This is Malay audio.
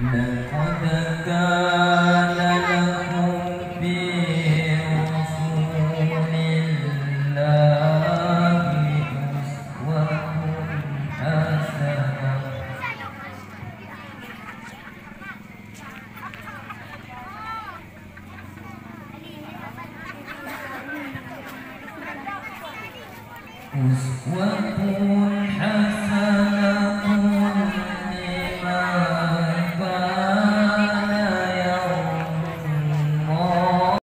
لقد كان لكم في رسول الله أسوة حسنة أسوة حسنة